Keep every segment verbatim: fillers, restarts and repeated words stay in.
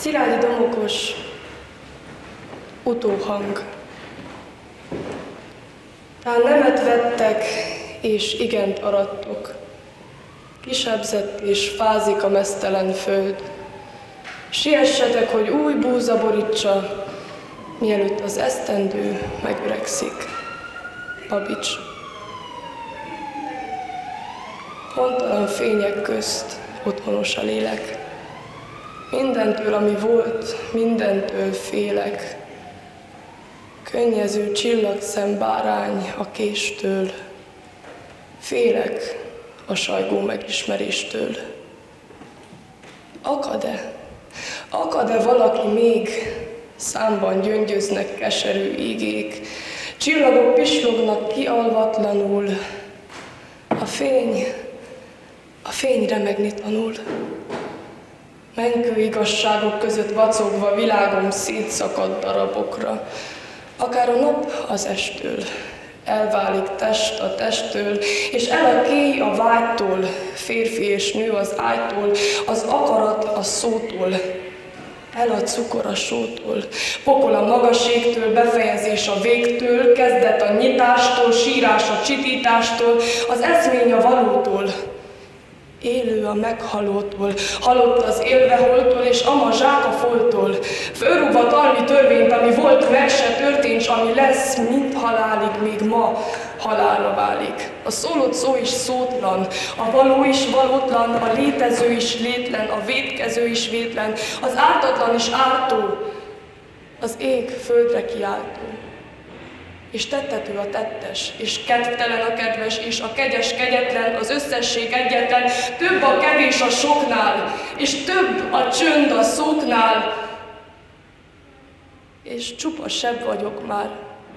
Szilágyi Domokos utóhang. Tán nemet vettek, és igent arattok. Kisebzett és fázik a meztelen föld. Siessetek, hogy új búza borítsa, mielőtt az esztendő megöregszik. Babics. Hontalan fények közt otthonos a lélek. Mindentől, ami volt, mindentől félek. Könnyező csillagszembárány a késtől. Félek a sajgó megismeréstől. Akad-e? Akad-e valaki még? Számban gyöngyöznek keserű ígék. Csillagok pislognak kialvatlanul. A fény, a fény remegni tanul. Menykő igazságok között vacogva világom szétszakad darabokra. Akár a nap az estől, elválik test a testtől, és el a kéj a vágytól, férfi és nő az ágytól, az akarat a szótól, el a cukor a sótól, pokol a magaségtől, befejezés a végtől, kezdet a nyitástól, sírás a csitítástól, az eszmény a valótól, élő a meghalótól, halott az élveholtól, és ama zsák a foltól. Fölrúgva talmi törvényt, ami volt, meg se történt, s ami lesz, mind halálig, még ma halálra válik. A szólott szó is szótlan, a való is valótlan, a létező is létlen, a vétkező is vétlen, az ártatlan is ártó, az ég földre kiáltó. És tettető a tettes, és kedvtelen a kedves, és a kegyes kegyetlen, az összesség egyetlen, több a kevés a soknál, és több a csönd a szóknál, és csupa sebb vagyok már,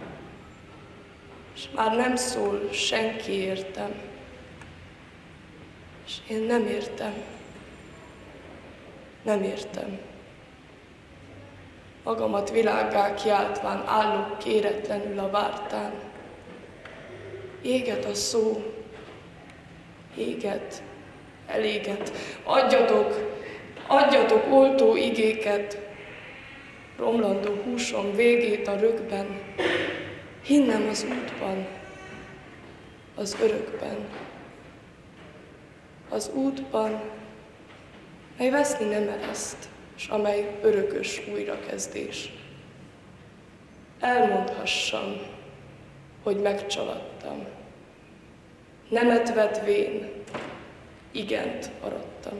és már nem szól senki értem, és én nem értem, nem értem. Magamat világgá kiáltván állok kéretlenül a vártán. Éget a szó, éget, eléget. Adjatok, adjatok oltó igéket, romlandó húsom végét a rögben. Hinnem az útban, az örökben. Az útban, mely veszni nem ereszt, s amely örökös újrakezdés. Elmondhassam, hogy megcsaladtam. Nemet vetvén, igent arattam.